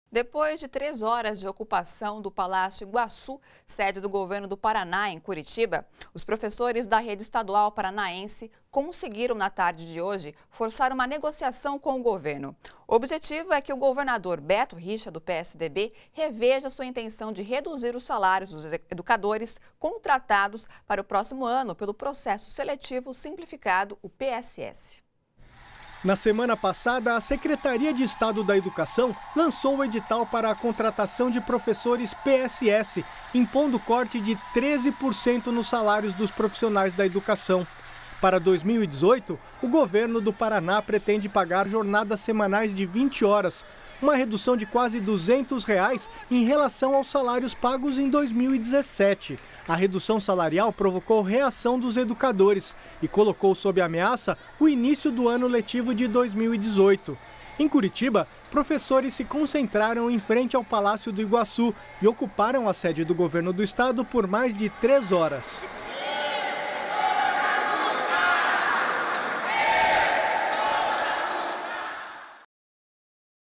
Depois de 3 horas de ocupação do Palácio Iguaçu, sede do governo do Paraná, em Curitiba, os professores da rede estadual paranaense conseguiram, na tarde de hoje, forçar uma negociação com o governo. O objetivo é que o governador Beto Richa, do PSDB, reveja sua intenção de reduzir os salários dos educadores contratados para o próximo ano pelo processo seletivo simplificado, o PSS. Na semana passada, a Secretaria de Estado da Educação lançou o edital para a contratação de professores PSS, impondo corte de 13% nos salários dos profissionais da educação. Para 2018, o governo do Paraná pretende pagar jornadas semanais de 20 horas, uma redução de quase R$ 200 em relação aos salários pagos em 2017. A redução salarial provocou reação dos educadores e colocou sob ameaça o início do ano letivo de 2018. Em Curitiba, professores se concentraram em frente ao Palácio do Iguaçu e ocuparam a sede do governo do estado por mais de 3 horas.